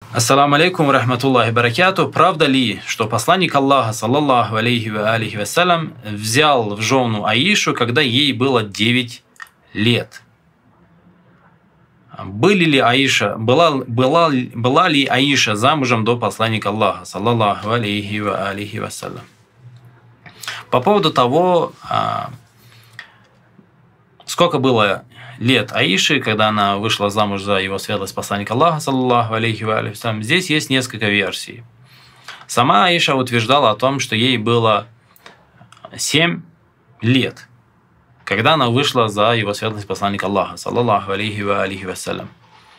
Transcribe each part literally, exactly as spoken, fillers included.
Ассаламу алейкум рахматуллахи баракату. Правда ли, что посланник Аллаха, саллаллаху алейхи ва алейхи вассалям, взял в жену Аишу, когда ей было девять лет? Были ли Аиша, была, была, была ли Аиша замужем до посланника Аллаха, саллаллаху алейхи ва алейхи вассалям? По поводу того, сколько было лет Аиши, когда она вышла замуж за его светлость посланника Аллаха, саллаллаху алейхи ва алейхи вассалям, здесь есть несколько версий. Сама Аиша утверждала о том, что ей было семь лет, когда она вышла за его светлость посланника Аллаха, саллаллаху алейхи ва алейхи вассалям.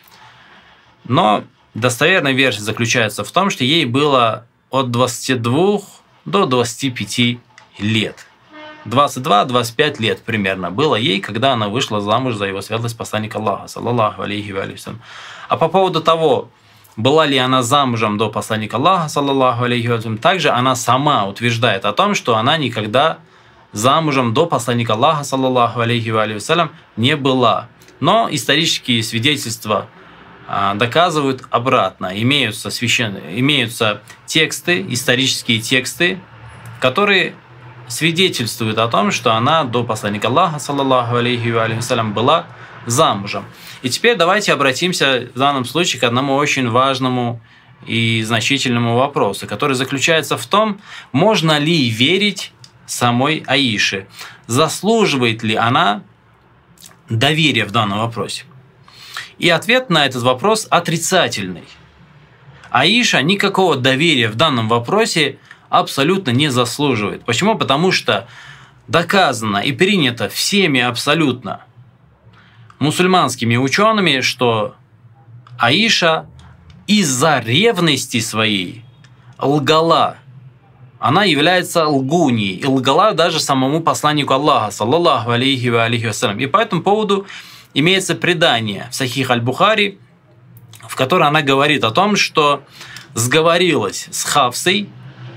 Но достоверная версия заключается в том, что ей было от двадцати двух до двадцати пяти лет. двадцать два — двадцать пять лет примерно было ей, когда она вышла замуж за его светлость посланника Аллаха, саллаллаху алейхи ва алейхи вассалям. А по поводу того, была ли она замужем до посланника Аллаха, саллаллаху алейхи вассалям, также она сама утверждает о том, что она никогда замужем до посланника Аллаха, саллаллаху алейхи ва алейхи вассалям, не была. Но исторические свидетельства а, доказывают обратно. Имеются, священные, имеются тексты, исторические тексты, которые свидетельствует о том, что она до посланника Аллаха, саллаллаху алейхи ва алейхи вассалям, была замужем. И теперь давайте обратимся в данном случае к одному очень важному и значительному вопросу, который заключается в том, можно ли верить самой Аише, заслуживает ли она доверия в данном вопросе. И ответ на этот вопрос отрицательный. Аиша никакого доверия в данном вопросе абсолютно не заслуживает. Почему? Потому что доказано и принято всеми абсолютно мусульманскими учеными, что Аиша из-за ревности своей лгала. Она является лгуньей и лгала даже самому посланнику Аллаха, саллаллаху алейхи ва алейхи вассалям. И по этому поводу имеется предание в Сахих аль-Бухари, в котором она говорит о том, что сговорилась с Хафсой.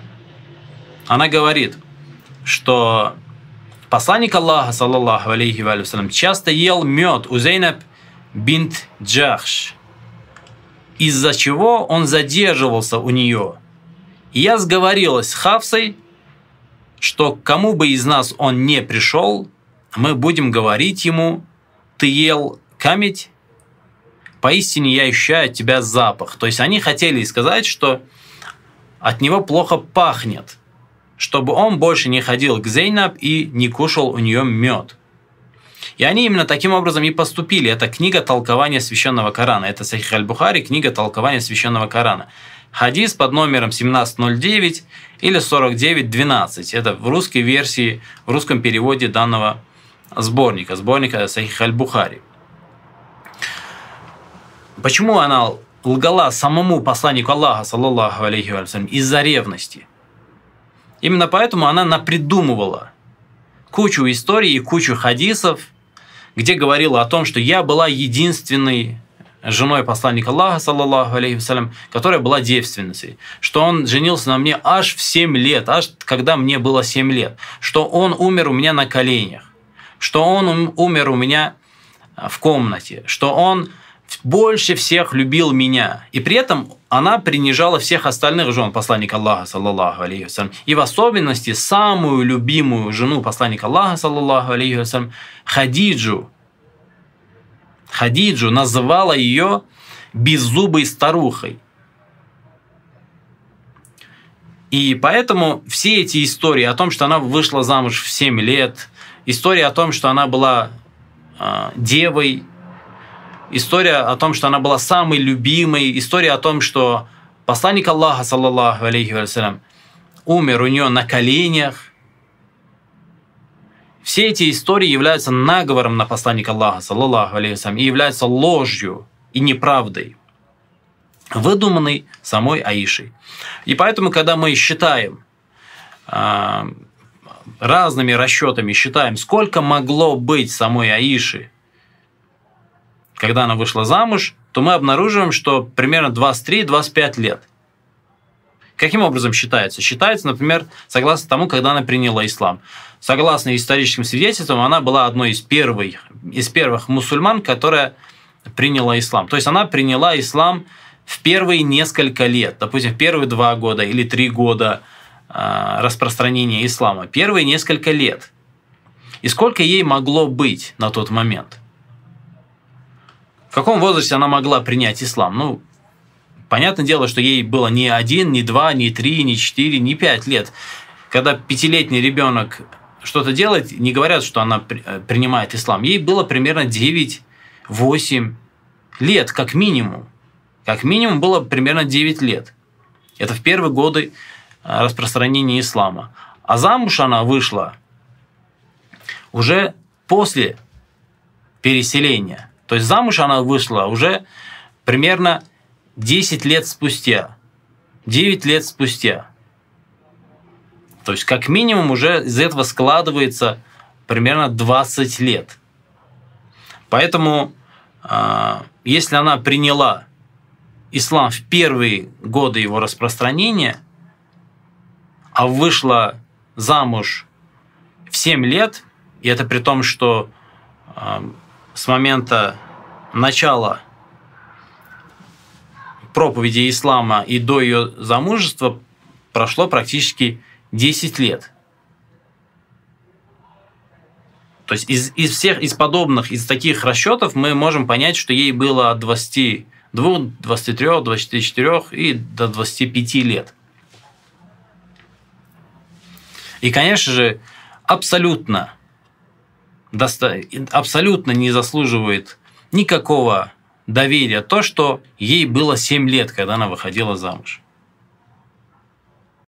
Она говорит, что посланник Аллаха, саллаллаху алейхи ва алейхи вассалям, часто ел мед у Зейнаб бинт Джахш, из-за чего он задерживался у нее. И я сговорилась с Хафсой, что кому бы из нас он не пришел, мы будем говорить ему: ты ел камедь, поистине я ощущаю от тебя запах. То есть они хотели сказать, что от него плохо пахнет, чтобы он больше не ходил к Зейнаб и не кушал у нее мед. И они именно таким образом и поступили. Это книга толкования священного Корана. Это Сахих аль-Бухари, книга толкования священного Корана. Хадис под номером семнадцать ноль девять или сорок девять двенадцать. Это в русской версии, в русском переводе данного сборника, сборника Сахих аль-Бухари. Почему она лгала самому посланнику Аллаха, саллаллаху алейхи ва саллям, из-за ревности? Именно поэтому она напридумывала кучу историй и кучу хадисов, где говорила о том, что я была единственной женой посланника Аллаха, саллаллаху алейхи ва саллям, которая была девственницей, что он женился на мне аж в семь лет, аж когда мне было семь лет, что он умер у меня на коленях, что он умер у меня в комнате, что он больше всех любил меня. И при этом она принижала всех остальных жен посланника Аллаха, саллаллаху алейхи ва саллям. И в особенности самую любимую жену посланника Аллаха, саллаллаху алейхи ва саллям, Хадиджу. Хадиджу называла ее беззубой старухой. И поэтому все эти истории о том, что она вышла замуж в семь лет, история о том, что она была э, девой, история о том, что она была самой любимой, история о том, что посланник Аллаха, саллаллаху алейхи ва саллям, умер у нее на коленях. Все эти истории являются наговором на посланника Аллаха, саллаллаху алейхи ва саллям, и являются ложью и неправдой, выдуманной самой Аишей. И поэтому, когда мы считаем э, разными расчетами, считаем, сколько могло быть самой Аиши, когда она вышла замуж, то мы обнаруживаем, что примерно двадцать три — двадцать пять лет. Каким образом считается? Считается, например, согласно тому, когда она приняла ислам. Согласно историческим свидетельствам, она была одной из первых, из первых мусульман, которая приняла ислам. То есть она приняла ислам в первые несколько лет, допустим, в первые два года или три года э, распространения ислама, первые несколько лет. И сколько ей могло быть на тот момент? В каком возрасте она могла принять ислам? Ну, понятное дело, что ей было не один, не два, не три, не четыре, не пять лет. Когда пятилетний ребенок что-то делает, не говорят, что она принимает ислам. Ей было примерно девять-восемь лет, как минимум. Как минимум было примерно девять лет. Это в первые годы распространения ислама. А замуж она вышла уже после переселения. То есть замуж она вышла уже примерно десять лет спустя. девять лет спустя. То есть как минимум уже из этого складывается примерно двадцать лет. Поэтому если она приняла ислам в первые годы его распространения, а вышла замуж в семь лет, и это при том, что э, с момента начала проповеди ислама и до ее замужества прошло практически десять лет. То есть из, из всех, из подобных, из таких расчетов мы можем понять, что ей было от двадцати двух, двадцати трёх, двадцати четырёх и до двадцати пяти лет. И, конечно же, абсолютно, доста... абсолютно не заслуживает никакого доверия то, что ей было семь лет, когда она выходила замуж.